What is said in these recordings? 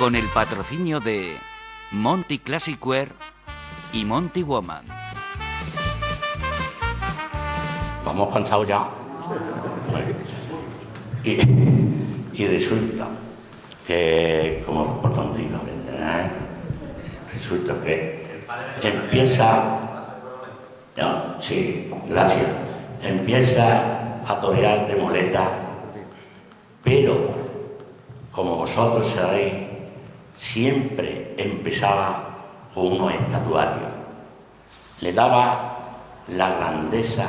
con el patrocinio de Monty Classic Wear y Monty Woman. Vamos cansados ya. Y resulta que, como por donde iba, resulta que empieza, no, sí, gracias, empieza a torear de muleta, pero como vosotros sabéis, siempre empezaba con unos estatuarios. Le daba la grandeza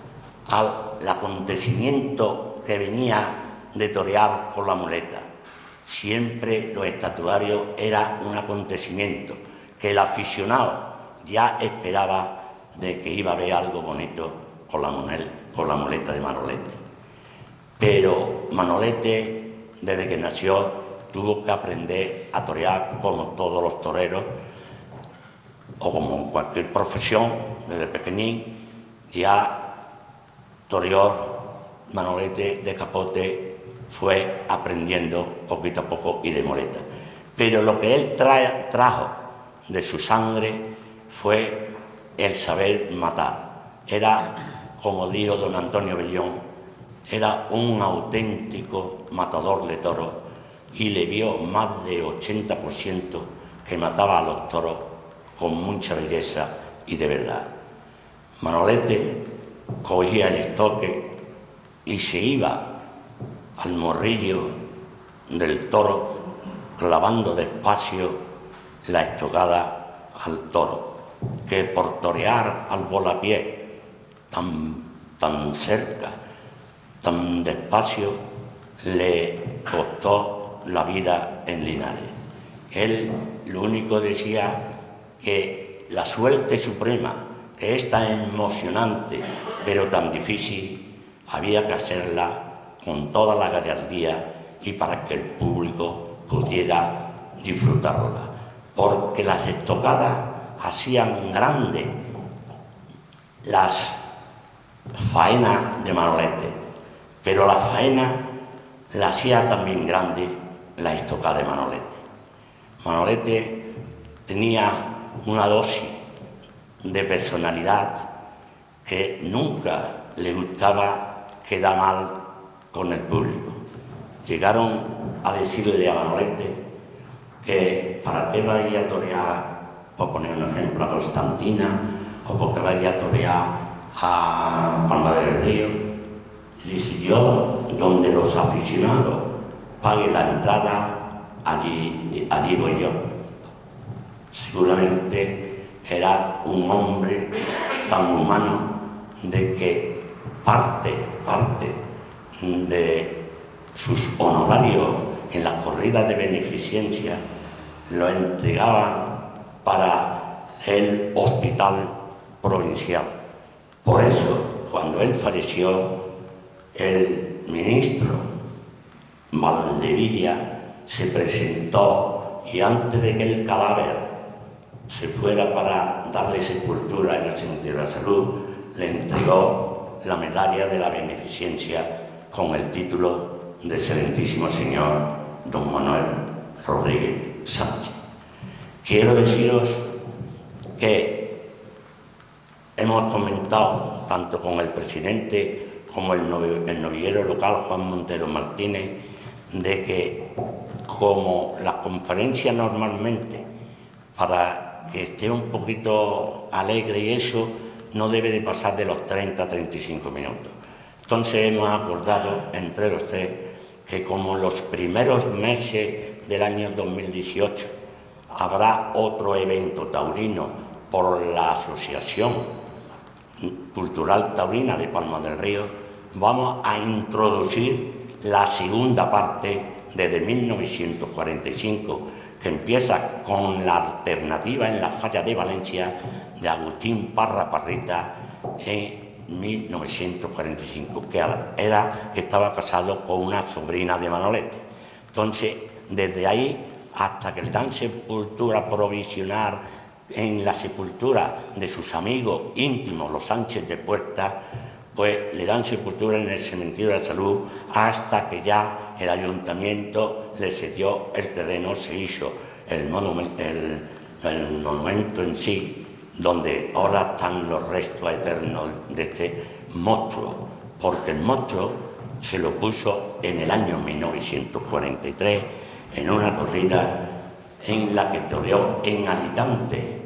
al acontecimiento que venía de torear con la muleta. Siempre los estatuarios era un acontecimiento que el aficionado ya esperaba de que iba a ver algo bonito con la muleta de Manolete. Pero Manolete, desde que nació, tuvo que aprender a torear como todos los toreros, o como en cualquier profesión, desde pequeñín. Ya toreó Manolete de capote, fue aprendiendo poquito a poco y de muleta. Pero lo que él trajo de su sangre fue el saber matar. Era, como dijo don Antonio Bellón, era un auténtico matador de toros, y le vio más de 80% que mataba a los toros con mucha belleza y de verdad. Manolete cogía el estoque y se iba al morrillo del toro, clavando despacio la estocada al toro, que por torear al volapié tan cerca, tan despacio, le costó la vida en Linares. Él lo único decía que la suerte suprema, que es tan emocionante pero tan difícil, había que hacerla con toda la gallardía y para que el público pudiera disfrutarla, porque las estocadas hacían grandes las faenas de Manolete, pero la faena la hacía también grande la estocada de Manolete. Manolete tenía una dosis de personalidad que nunca le gustaba quedar mal con el público. Llegaron a decirle a Manolete que para qué vaya a torear, por poner un ejemplo, a Constantina, o porque vaya a torear a Palma del Río. Dice: yo, donde los aficionados paguen la entrada, allí voy yo. Seguramente era un hombre tan humano de que parte de sus honorarios en las corridas de beneficencia lo entregaban para el hospital provincial. Por eso, cuando él falleció, el ministro Valdevilla se presentó y antes de que el cadáver se fuera para darle sepultura en el cementerio de la Salud, le entregó la medalla de la beneficencia con el título de Excelentísimo Señor don Manuel Rodríguez Sánchez. Quiero deciros que hemos comentado tanto con el presidente como el novillero local Juan Montero Martínez, de que como las conferencias normalmente, para que esté un poquito alegre y eso, no debe de pasar de los 30-35 minutos. Entonces hemos acordado entre los tres que como los primeros meses del año 2018 habrá otro evento taurino por la Asociación Cultural Taurina de Palma del Río, vamos a introducir la segunda parte desde 1945, que empieza con la alternativa en la falla de Valencia de Agustín Parra Parrita en 1945, que estaba casado con una sobrina de Manolete. Entonces, desde ahí hasta que le dan sepultura provisional en la sepultura de sus amigos íntimos, los Sánchez de Puerta, pues le dan sepultura en el cementerio de la Salud hasta que ya el ayuntamiento le cedió el terreno, se hizo el monumento en sí, donde ahora están los restos eternos de este monstruo, porque el monstruo se lo puso en el año 1943 en una corrida en la que toreó en Alicante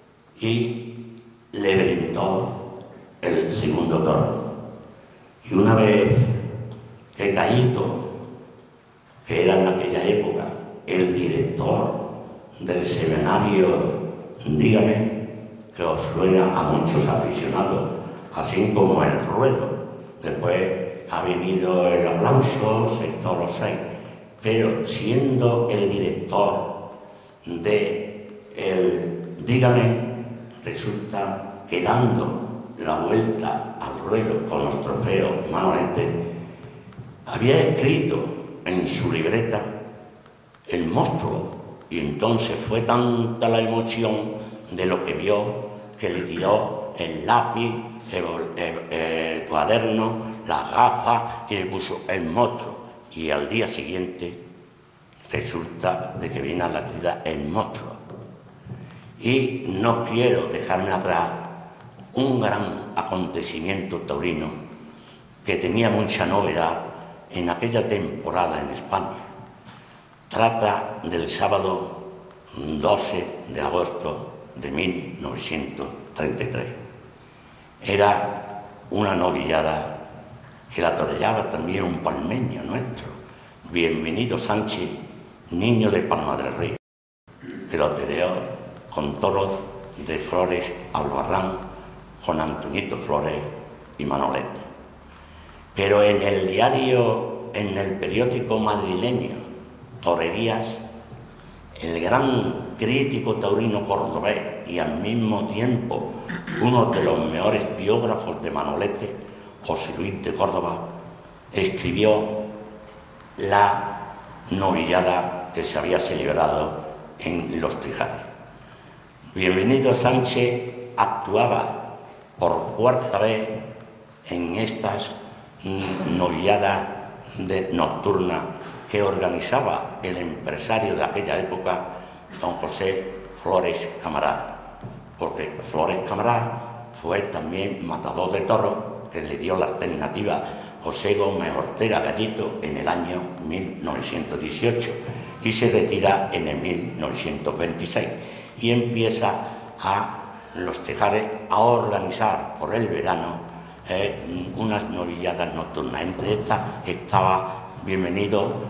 y le brindó el segundo toro. Y una vez que Caíto, que era en aquella época el director del seminario, dígame, que os suena a muchos aficionados, así como el ruedo. Después ha venido el aplauso, sector los 6, pero siendo el director de el dígame, resulta que dando la vuelta al ruedo con los trofeos Manolete, había escrito en su libreta el monstruo, y entonces fue tanta la emoción de lo que vio que le tiró el lápiz, el cuaderno, las gafas y le puso el monstruo. Y al día siguiente resulta de que viene a la actividad el monstruo. Y no quiero dejarme atrás un gran acontecimiento taurino que tenía mucha novedad en aquella temporada en España. Trata del sábado 12 de agosto de 1933. Era una novillada que la toreaba también un palmeño nuestro, Bienvenido Sánchez, niño de Palma del Río, que lo toreó con toros de Flores Albarrán, con Antoñito Flores y Manolete. Pero en el diario, en el periódico madrileño Torerías, el gran crítico taurino cordobés y al mismo tiempo uno de los mejores biógrafos de Manolete, José Luis de Córdoba, escribió la novillada que se había celebrado en Los Tejares. Bienvenido Sánchez actuaba por cuarta vez en estas novilladas nocturnas que organizaba el empresario de aquella época, don José Flores Camará, porque Flores Camará fue también matador de toros, que le dio la alternativa José Gómez Ortega Gallito en el año 1918 y se retira en el 1926 y empieza a Los Tejares a organizar por el verano unas novilladas nocturnas. Entre estas estaba Bienvenido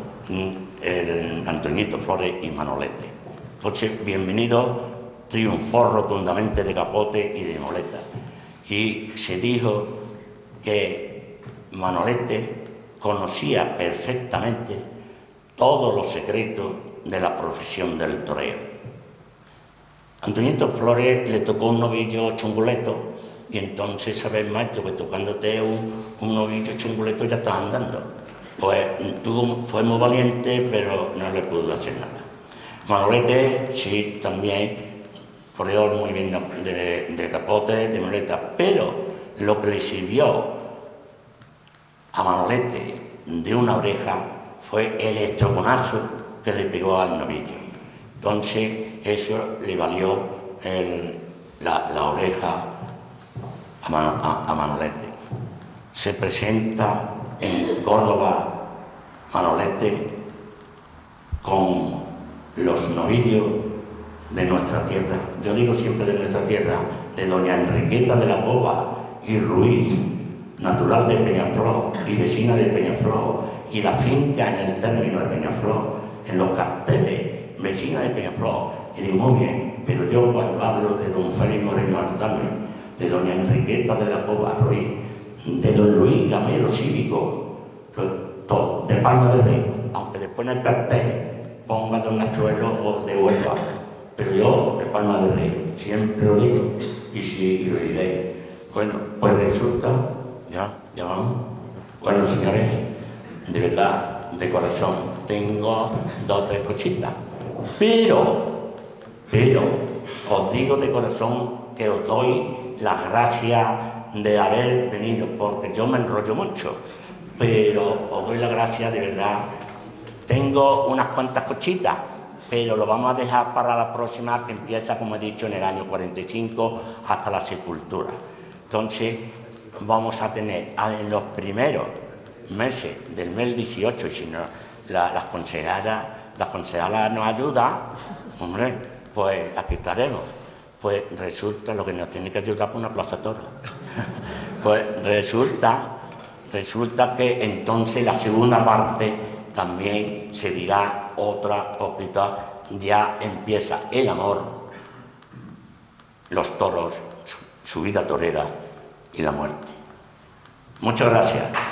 Antoñito Flores y Manolete. Entonces, Bienvenido triunfó rotundamente de capote y de muleta. Y se dijo que Manolete conocía perfectamente todos los secretos de la profesión del toreo. Antoñito Flores le tocó un novillo chunguleto y entonces, ¿sabes, maestro, que tocándote un novillo chunguleto ya estás andando? Pues fue muy valiente, pero no le pudo hacer nada. Manolete sí también toreó muy bien de capote, de muleta, pero lo que le sirvió a Manolete de una oreja fue el estrogonazo que le pegó al novillo. Entonces eso le valió la oreja a Manolete. Se presenta en Córdoba Manolete con los novillos de nuestra tierra. Yo digo siempre de nuestra tierra, de doña Enriqueta de la Cova y Ruiz, natural de Peñaflor y vecina de Peñaflor, y la finca en el término de Peñaflor, en los carteles, vecina de Peñaflor. Y digo, muy bien, pero yo cuando hablo de don Félix Moreno Aldame, de doña Enriqueta de la Cova Ruiz, de don Luis Gamero Cívico, de Palma del Río, aunque después en el cartel ponga don Nachuelo o de Huelva, pero yo de Palma del Río, siempre lo digo y lo diré. Bueno, pues resulta, ya vamos. Bueno, señores, de verdad, de corazón, tengo 2 o 3 cositas, pero os digo de corazón que os doy las gracias de haber venido, porque yo me enrollo mucho, pero os doy las gracias de verdad. Tengo unas cuantas cositas, pero lo vamos a dejar para la próxima, que empieza, como he dicho, en el año 45 hasta la sepultura. Entonces, vamos a tener en los primeros meses del mes 18, y si no, las consejalas nos ayudan, hombre, pues aquí estaremos. Pues resulta, lo que nos tiene que ayudar por una plaza de toros. Pues resulta que entonces la segunda parte también se dirá otra poquita, ya empieza el amor, los toros, su vida torera y la muerte. Muchas gracias.